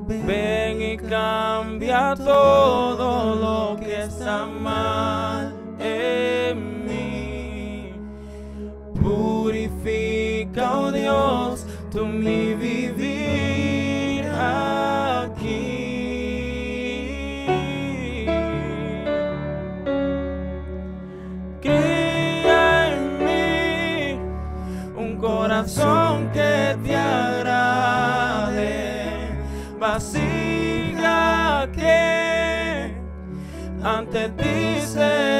Ven y cambia todo lo que está mal en mí. Purifica, oh Dios, tu mi vivir aquí. Crea en mí un corazón que te agrade, vasija que ante ti se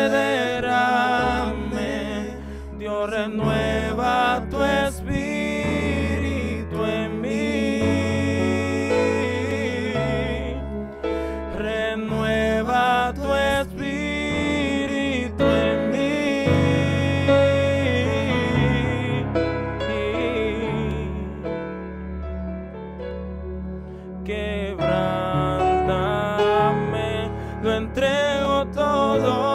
derrame. Dios, renueva tu espíritu en mí, renueva tu espíritu en mí. Quebrántame, lo entrego todo.